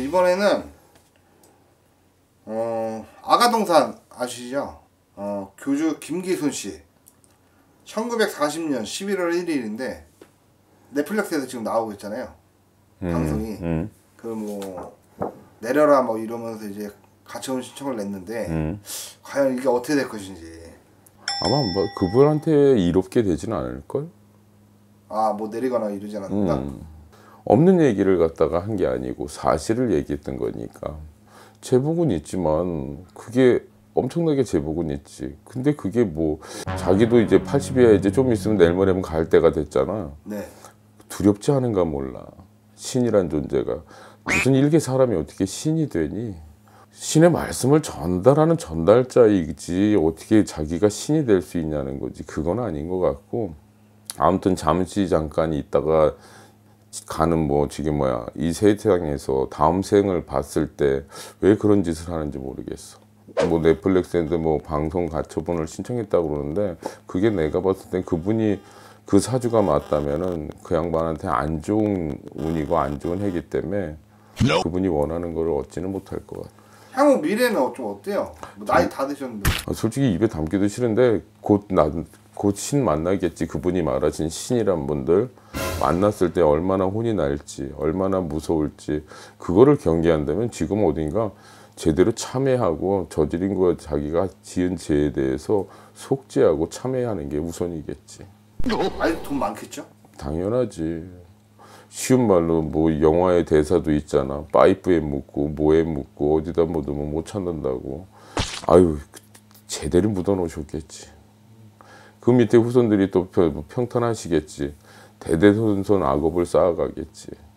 이번에는 아가동산 아시죠? 교주 김기순 씨 1940년 11월 1일인데 넷플릭스에서 지금 나오고 있잖아요. 방송이 그 뭐 내려라 뭐 이러면서 이제 가처분 신청을 냈는데 과연 이게 어떻게 될 것인지. 아마 뭐 그분한테 이롭게 되지는 않을걸? 아, 뭐 내리거나 이러지 않았나? 없는 얘기를 갖다가 한 게 아니고 사실을 얘기했던 거니까. 제복은 있지만 그게 엄청나게 제복은 있지. 근데 그게 뭐 자기도 이제 80이야 이제 좀 있으면 내일 모레면 갈 때가 됐잖아. 네. 두렵지 않은가 몰라. 신이란 존재가. 무슨 일개 사람이 어떻게 신이 되니? 신의 말씀을 전달하는 전달자이지 어떻게 자기가 신이 될 수 있냐는 거지. 그건 아닌 것 같고, 아무튼 잠시 잠깐 있다가 가는 뭐 지금 뭐야 이 세상에서 다음 생을 봤을 때 왜 그런 짓을 하는지 모르겠어. 뭐 넷플릭스인데 뭐 방송 가처분을 신청했다고 그러는데, 그게 내가 봤을 땐 그분이 그 사주가 맞다면은 그 양반한테 안 좋은 운이고 안 좋은 해기 때문에 그분이 원하는 걸 얻지는 못할 것 같아. 향후 미래는 좀 어때요? 뭐 나이 다 드셨는데. 솔직히 입에 담기도 싫은데 곧 신 만나겠지. 그분이 말하신 신이란 분들 만났을 때 얼마나 혼이 날지, 얼마나 무서울지, 그거를 경계한다면 지금 어딘가 제대로 참회하고 저지른 거 자기가 지은 죄에 대해서 속죄하고 참회하는 게 우선이겠지. 아니 돈 많겠죠? 당연하지. 쉬운 말로 뭐 영화의 대사도 있잖아. 파이프에 묻고 뭐에 묻고 어디다 묻으면 못 찾는다고. 아유, 제대로 묻어 놓으셨겠지. 그 밑에 후손들이 또 평탄하시겠지. 대대손손 악업을 쌓아가겠지.